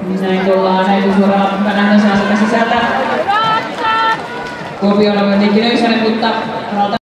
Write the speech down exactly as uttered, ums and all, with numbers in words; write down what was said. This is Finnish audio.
Näin tullaan etusuoralla nähdään sisältä. Kuopiolla on Nikki Nöysänen, mutta